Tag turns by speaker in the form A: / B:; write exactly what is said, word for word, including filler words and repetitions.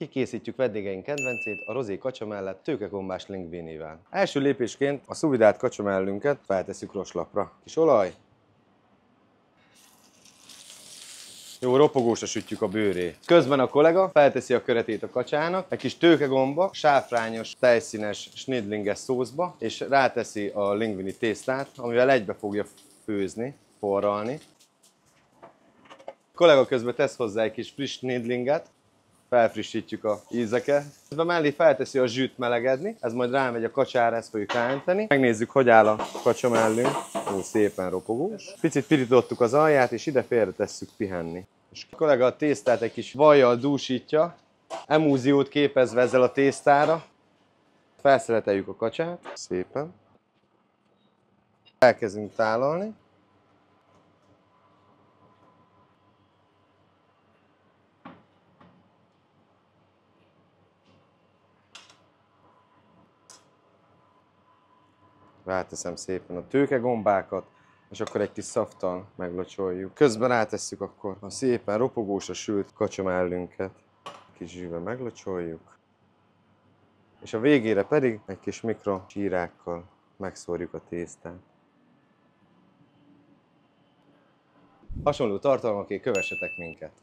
A: Kikészítjük vendégeink kedvencét, a rozé kacsa mellett tőkegombás linguinivel. Első lépésként a szuvidált kacsamellünket feltesszük roslapra. Kis olaj. Jó ropogósra sütjük a bőrét. Közben a kollega felteszi a köretét a kacsának, egy kis tőkegomba, sáfrányos, tejszínes, snidlinges szószba, és ráteszi a linguini tésztát, amivel egybe fogja főzni, forralni. A kollega közben tesz hozzá egy kis friss snidlinget, felfrissítjük a ízeket. Közben mellé felteszi a zsűt melegedni, ez majd rámegy a kacsára, ezt fogjuk ráönteni. Megnézzük, hogy áll a kacsamellünk. Ó, szépen ropogós. Picit pirítottuk az alját, és ide félre tesszük pihenni. És a kollega a tésztát egy kis vajjal dúsítja, emúziót képezve ezzel a tésztára. Felszeleteljük a kacsát, szépen. Elkezdünk tálalni. Ráteszem szépen a tőkegombákat, és akkor egy kis szaftal meglocsoljuk. Közben rátesszük akkor a szépen ropogósra sült kacsamellünket. Kis zsűvel meglocsoljuk. És a végére pedig egy kis mikro csírákkal megszórjuk a tésztát. Hasonló tartalmakért kövessetek minket!